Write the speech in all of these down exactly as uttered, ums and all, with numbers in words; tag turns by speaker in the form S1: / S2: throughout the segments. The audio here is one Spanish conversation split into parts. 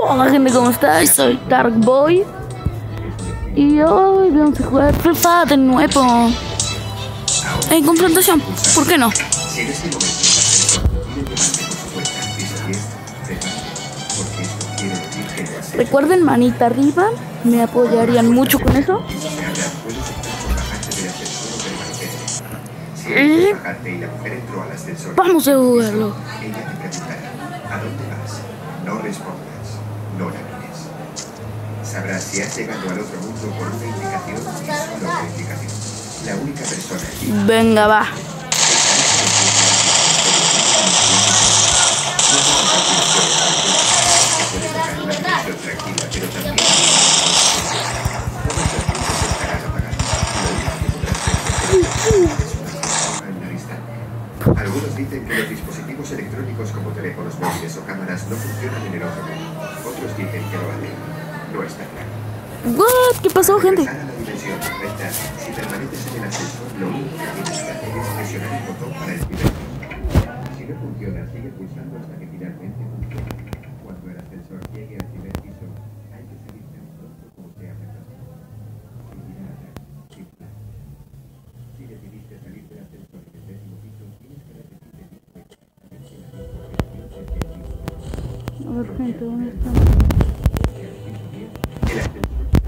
S1: Hola gente, ¿cómo estáis? Soy Dark Boy y hoy vamos a jugar Free Fire de nuevo en confrontación, ¿por qué no? Recuerden, manita arriba, me apoyarían mucho con eso. Y vamos a jugarlo.
S2: No respondas, no la mires. Sabrás si has llegado al otro mundo por una indicación y solo una indicación. La única persona aquí.
S1: Venga, va.
S2: Algunos dicen que los dispositivos electrónicos como teléfonos móviles o cámaras no funcionan en el otro mundo. Otros dicen que lo hacen. No está claro.
S1: What? ¿Qué pasó, gente?
S2: Si permaneces en el ascensor, lo único que tienes que hacer es presionar el botón para el primer piso. Si no funciona, sigue pulsando hasta que finalmente funcione. Cuando el ascensor llegue al primer piso, hay que salir tan pronto como sea necesario. Sin mirar atrás, sin plan. Si decidiste salir del ascensor en el décimo piso, tienes que repetir el mismo hecho.
S1: A ver, gente, ¿dónde están?
S2: El ascensor.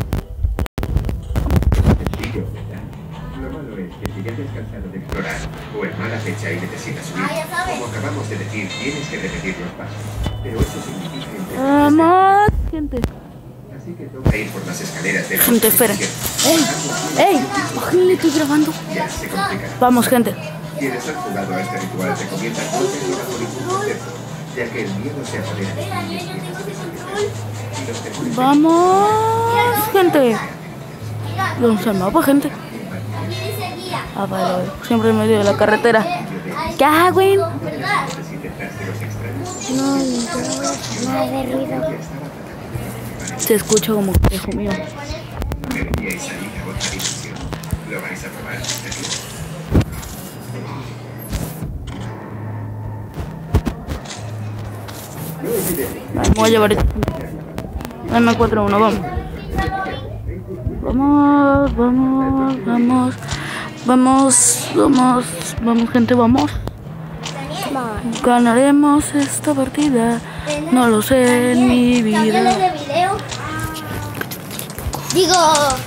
S2: Lo malo es que si ya te has cansado de explorar o en mala fecha y necesitas subir, como acabamos de decir, tienes que repetir los pasos. Pero eso significa empezar.
S1: ¡Vamos, gente!
S2: Así que toca ir por las escaleras de la
S1: Gente, espera. ¡Ey! ¡Ey! Oye, estoy grabando.
S2: Ya se complica.
S1: Vamos, gente.
S2: Quienes han jugado a este ritual recomiendan no hacerlo bajo ningún concepto, ya que el miedo se apodera de ti y empiezas a desaparecer. Y los temores.
S1: ¡Vamos, gente! Vamos al mapa, gente. Ah, vale, vale. Siempre en medio de la carretera. ¿Qué, güey?
S2: No,
S3: No, no hace ruido.
S1: Se escucha como hijo mío.
S2: Deberíais salir a otra dimensión. Lo vais a probar.
S1: Vale, me voy a llevar esto. M cuatro uno, vamos. Vamos, vamos, vamos. Vamos, vamos, vamos, gente, vamos. Ganaremos esta partida. No lo sé en mi vida.
S3: Digo.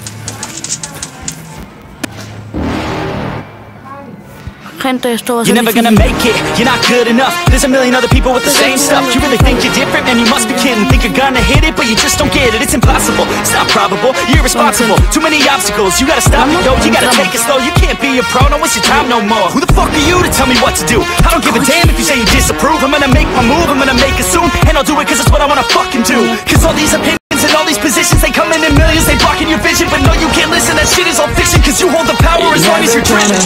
S1: Gente, esto va a ser
S4: You're never gonna
S1: difícil.
S4: make it, you're not good enough. There's a million other people with the same stuff. You really think you're different, man, you must be kidding. Think you're gonna hit it, but you just don't get it. It's impossible, it's not probable, you're irresponsible. Too many obstacles, you gotta stop it, yo. You gotta take it slow, you can't be a pro, don't waste your time no more. Who the fuck are you to tell me what to do? I don't give a damn if you say you disapprove. I'm gonna make my move, I'm gonna make it soon. And I'll do it cause it's what I wanna fucking do. Cause all these opinions and all these positions, they come in in millions, they blocking your vision. But no, you can't listen, that shit is all fiction. Cause you hold the power as long as you're driven.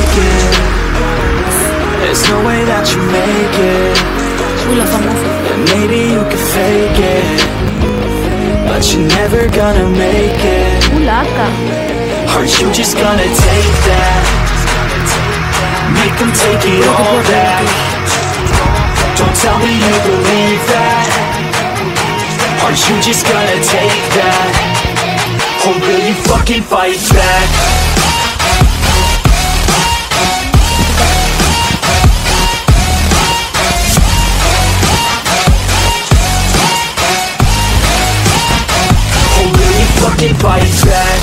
S5: There's no way that you make it.
S1: Uy, la famosa.
S5: And maybe you can fake it, but you're never gonna make it.
S1: Uy, la acá.
S5: Aren't you just gonna take that? Make them take it all back. Don't tell me you believe that. Aren't you just gonna take that? Or will you fucking fight back? Fucking fight back.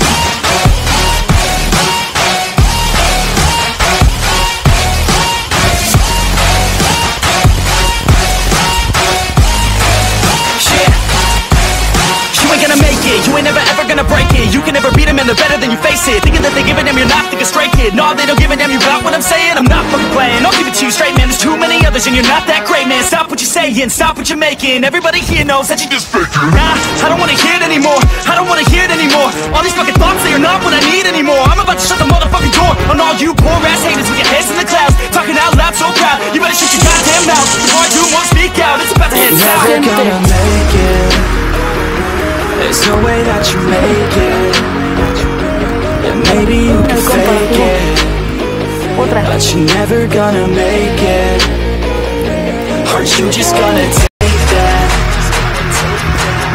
S4: You ain't never ever gonna break it. You can never beat them and they're better than you face it. Thinking that they give a damn, you're not thinking straight, kid. No, they don't give a damn, you got what I'm saying. I'm not fucking playing, I'll give it to you straight, man. There's too many others and you're not that great, man. Stop what you're saying, stop what you're making. Everybody here knows that you just fake it. Nah, I don't wanna hear it anymore, I don't wanna hear it anymore. All these fucking thoughts, they are not what I need anymore. I'm about to shut the motherfucking door on all you poor ass haters with your heads in the clouds, talking out loud so proud. You better shut your goddamn mouth before I do won't speak out. It's about to head south.
S5: Never gonna make it. There's no way that you make it. And maybe you can fake it, but you're never gonna make it. Aren't you just gonna take that?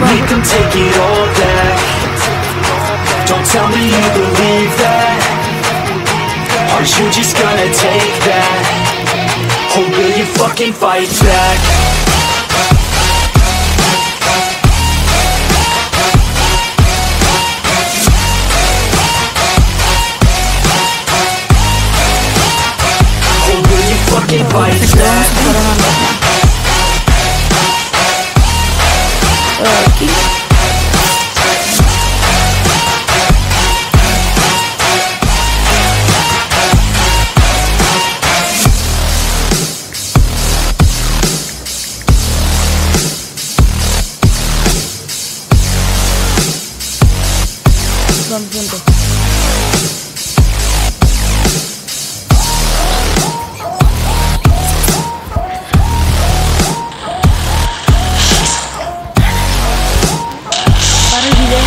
S5: Make them take it all back. Don't tell me you believe that. Are you just gonna take that? Or will you fucking fight back? Or will you fucking fight back?
S1: Aquí. Vamos juntos. Para el video.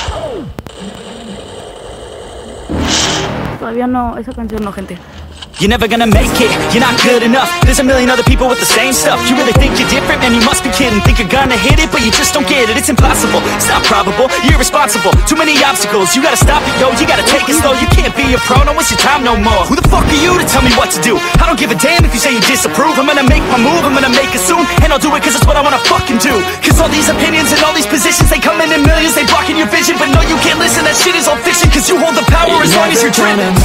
S1: Todavía no, esa canción no, gente.
S4: You're never gonna make it, you're not good enough. There's a million other people with the same stuff. You really think you're different? Man, you must be kidding. Think you're gonna hit it, but you just don't get it. It's impossible, it's not probable, you're irresponsible. Too many obstacles, you gotta stop it, yo. You gotta take it slow, you can't be a pro. Don't waste your time no more. Who the fuck are you to tell me what to do? I don't give a damn if you say you disapprove. I'm gonna make my move, I'm gonna make it soon. And I'll do it cause it's what I wanna fucking do. Cause all these opinions and all these positions, they come in in millions. They blocking your vision, but no, you can't listen. That shit is all fiction, cause you hold the power as long as you're driven.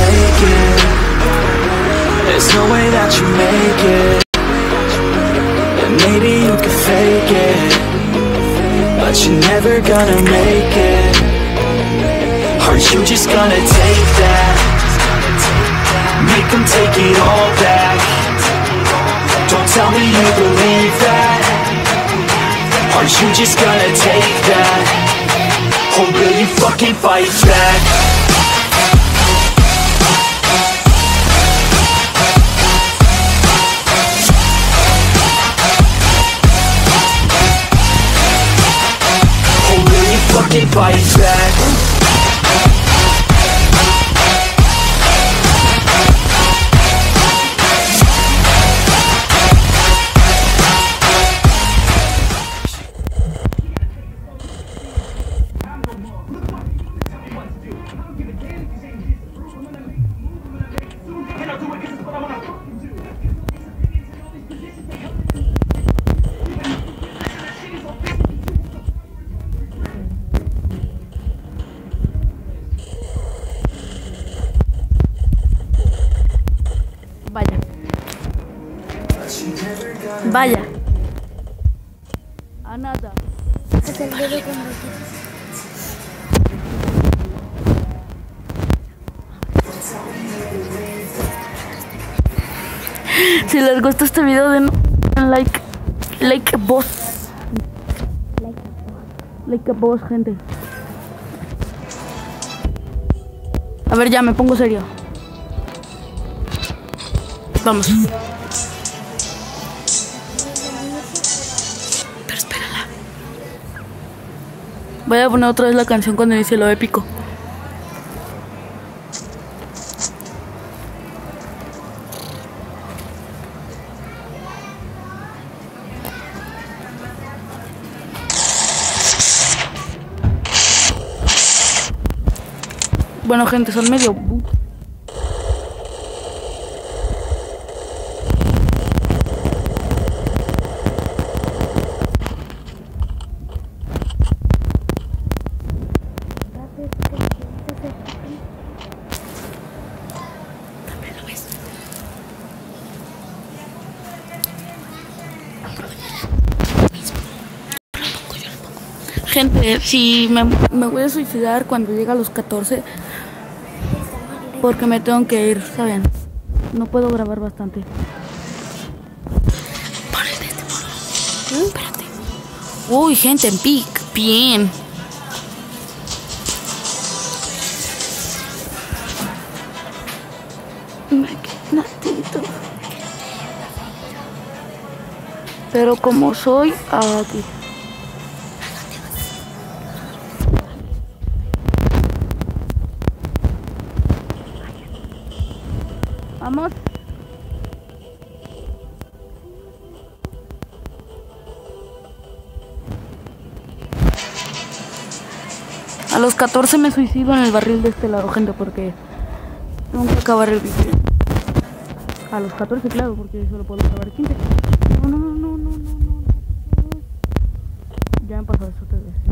S5: There's no way that you make it. And maybe you could fake it, but you're never gonna make it. Are you just gonna take that? Make them take it all back. Don't tell me you believe that. Are you just gonna take that? Or will you fucking fight back? Fucking fight back.
S1: Vaya. Vaya. A nada.
S3: Hasta el dedo con los
S1: Si les gusta este video, den un like. Like a boss. Like a boss, gente. A ver, ya me pongo serio. Vamos. Pero espérala. Voy a poner otra vez la canción cuando inicie lo épico. Bueno, gente, son medio... Gente, si me, me voy a suicidar cuando llegue a los catorce, porque me tengo que ir, ¿saben? No puedo grabar bastante. Pon el de este modo. ¿Eh? Espérate. Uy, gente, en pic. Bien. Me queda tantito. Pero como soy aquí. Vamos. los catorce me suicido en el barril de este lado, gente, porque tengo que acabar el video. A los catorce, claro, porque solo puedo acabar quince. No, no, no, no, no, no, no. Ya me pasó eso otra vez.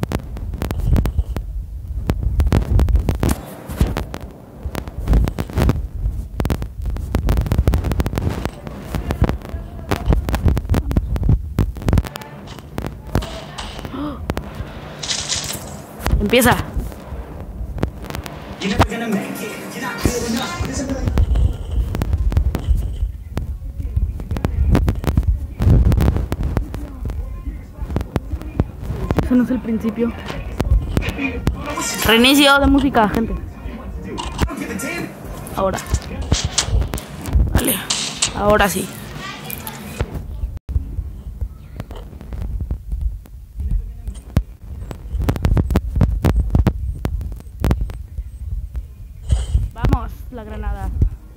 S1: Empieza. Eso no es el principio. Reinicio de música, gente. Ahora. Vale. Ahora sí. Vamos, la granada.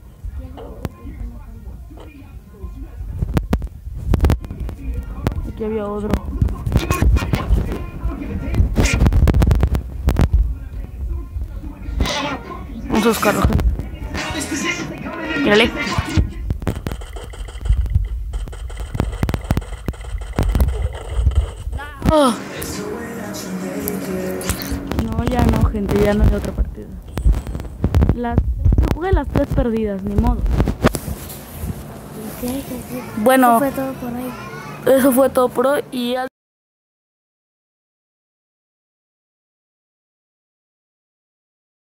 S1: Aquí había otro. Vamos a buscarlo. Mírale. Oh. No, ya no, gente, ya no hay otra partida. Las, jugué las tres perdidas, ni modo.
S3: Sí, sí, sí.
S1: Bueno,
S3: Eso fue todo por hoy.
S1: eso fue todo por hoy y al